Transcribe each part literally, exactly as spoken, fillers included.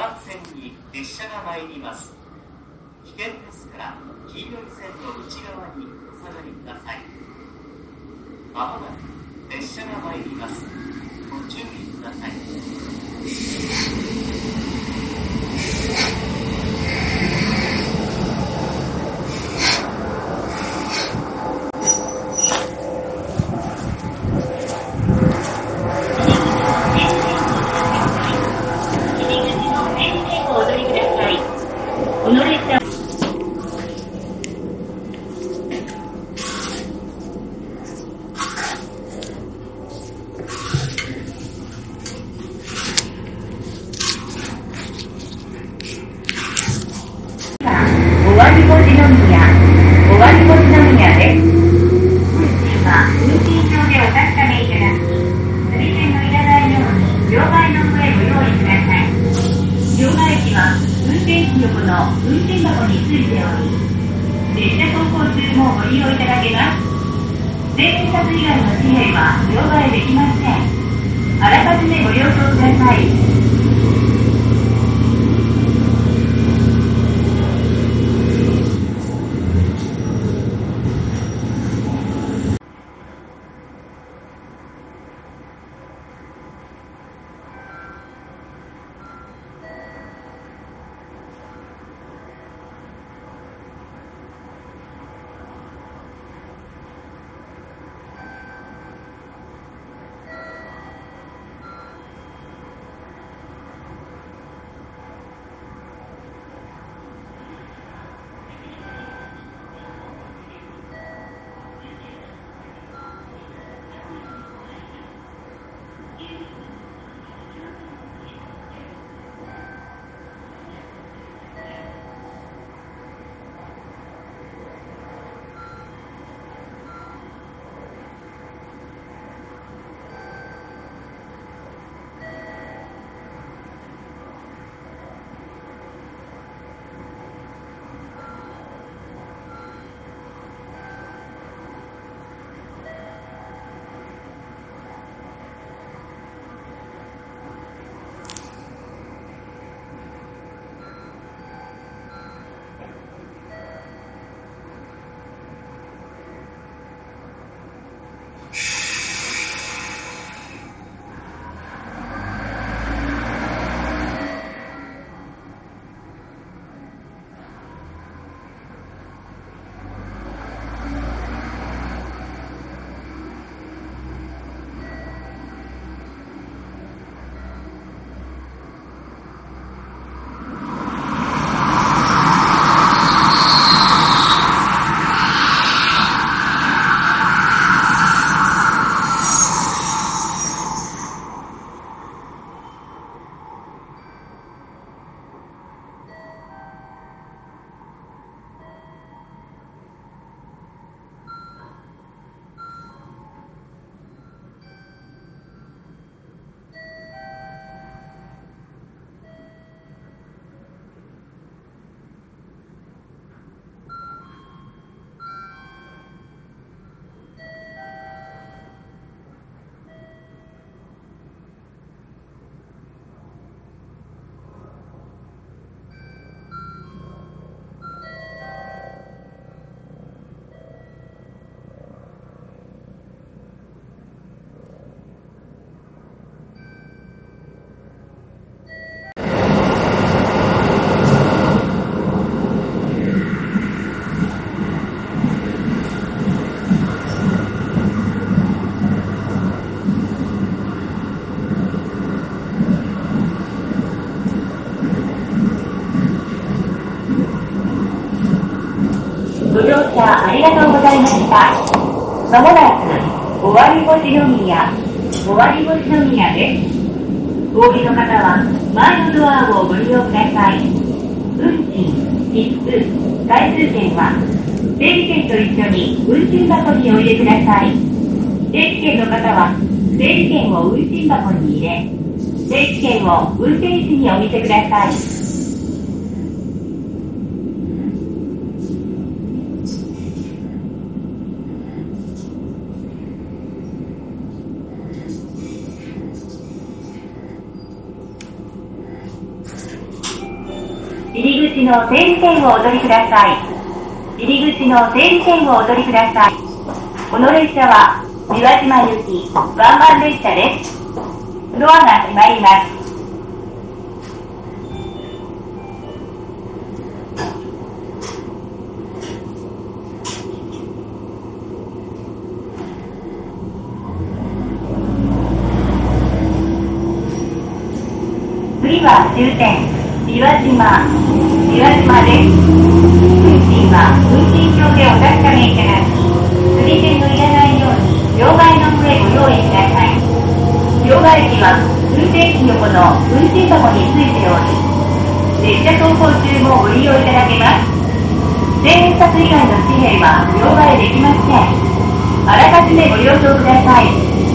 番線に列車が参ります。危険ですから黄色い線の内側にお下がりください。まもなく列車が参ります。ご注意ください。 ありがとうございました。まもなく尾張越宮、尾張越宮です。お降りの方は前のドアをご利用ください。運賃、切符、回数券は整理券と一緒に運賃箱にお入れください。整理券の方は整理券を運賃箱に入れ、整理券を運転士にお見せください。 の整理券をお取りください。入り口の整理券をお取りください。この列車は三輪島行きワンマン列車です。ドアが閉まります。次は終点、三輪島、三輪島です。運賃は運賃表でお確かめいただき、釣り銭のいらないように両替の上ご用意ください。両替機は運転機横の運賃箱についており、列車走行中もご利用いただけます。千円札以外の紙幣は両替できません。あらかじめご了承ください。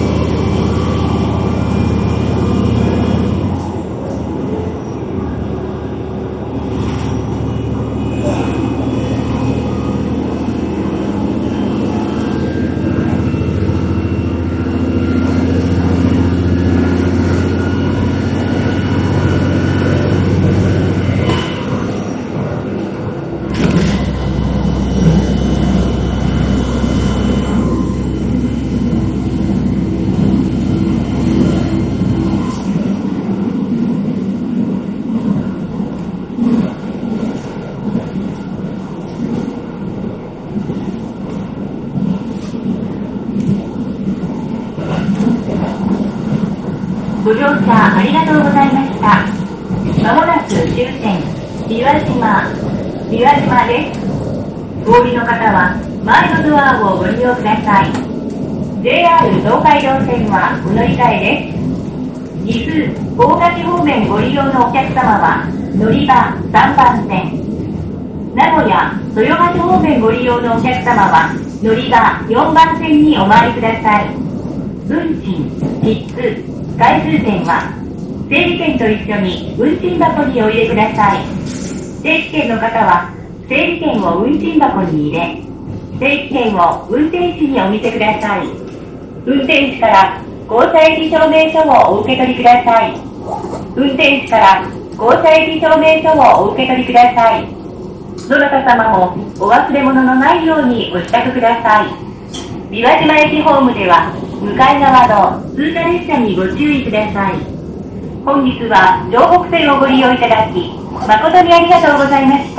ご乗車ありがとうございました。まもなく終点、三輪島、三輪島です。お降りの方は前のドアをご利用ください。ジェイアール 東海道線はお乗り換えです。岐阜、大垣方面ご利用のお客様は乗り場さんばん線。名古屋、豊橋方面ご利用のお客様は乗り場よんばん線にお回りください。運賃、切符、回数券は整理券と一緒に運賃箱にお入れください。定期券の方は整理券を運賃箱に入れ、定期券を運転士にお見せください。運転士から降車駅証明書をお受け取りください。運転士から降車駅証明書をお受け取りください。どなた様もお忘れ物のないようにお支度ください。三輪島駅ホームでは向かい側の通過列車にご注意ください。本日は城北線をご利用いただき誠にありがとうございました。